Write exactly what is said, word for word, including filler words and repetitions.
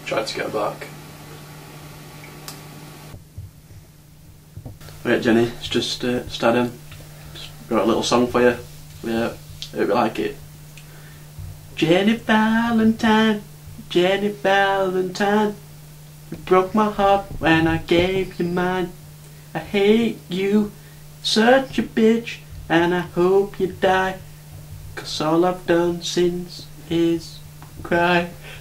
tried to get her back. Right, Jenny, it's just uh, starting. Just wrote a little song for you. Yeah, hope you like it. Jenny Valentine, Jenny Valentine, you broke my heart when I gave you mine. I hate you, such a bitch, and I hope you die, 'cause all I've done since is cry.